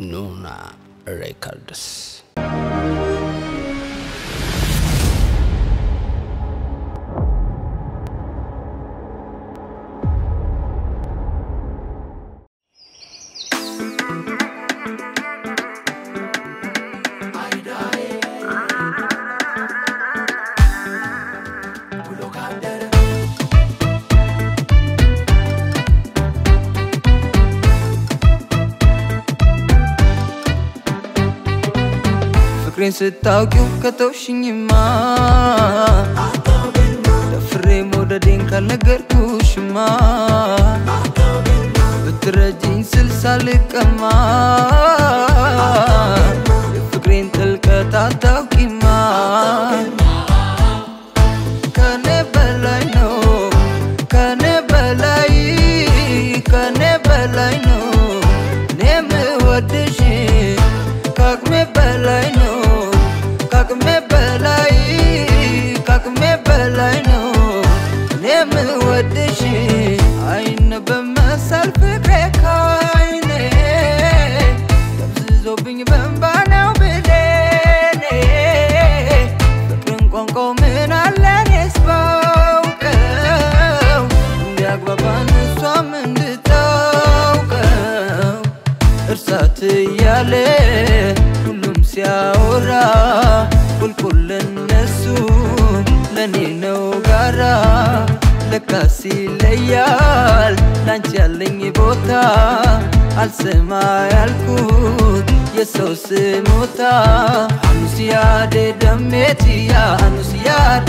Nuna Records. ፍቅሬን ስታውቂው ከተውሽኝማ ደፍሬ መውደዴን ካልነገርኩሽማ ብትረጂኝ ስል ሳልቀማ የፍቅሬን ጥልቀት አታውቂማ ከኔ በላይ ነው ከኔ በላይ ነው እኔ የምወድሽ ከአቅሜ በላይ ነው ከአቅሜ በላይ ነው እኔ የምወድሽ አይን በመሰል ፍቅሬ ካይኔ ደብዝዞብኝ በእንባ ነው ብሌኔ ፍቅርን ቋንቋው ምን አለ እኔስ ባውቀው እንዲያግባባን እሷም እንድታውቀው እርሳት እያለ ሁሉም ሲያወራ ቁልቁል እነሱ ለኔ ነው ጋራ ለካስ ይለያል ላንቺ ያለኝ ቦታ አልሰማ ያልኩት የሰው ስሞታ አኑሲያዴ ደሜትያ አኑሲያዴ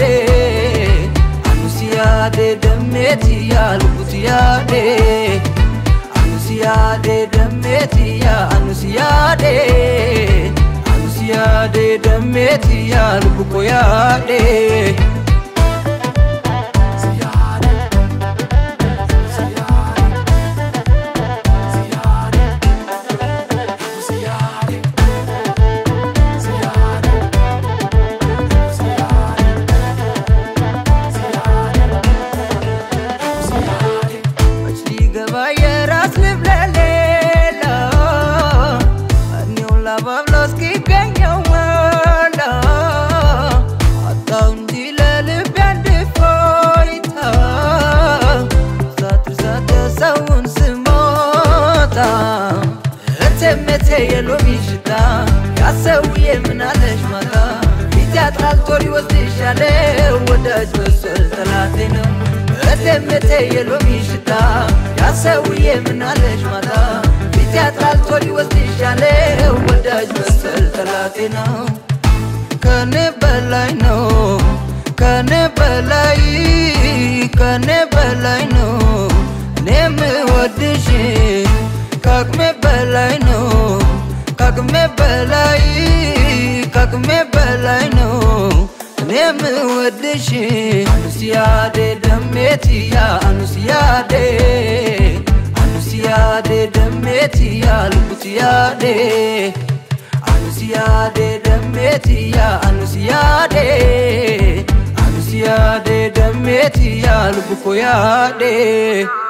ደሜትያ ልቡትያዴ Anusiade demetia Anusiade demetia lubukoyade Yellow mishita, yasa uye minalesh mata. Itiatral tori was dishale, wadaj basel talatino. Mete yellow mishita, yasa uye minalesh mata. Itiatral tori was dishale, wadaj basel talatino. Kane balai no, kane balai no. Neme wadishi, kakme balai no. Kakme balai no Nem wadishi Anusiade demetia Anusiade demetia Lubutiade Anusiade demetia Anusiade demetia Lubukoyade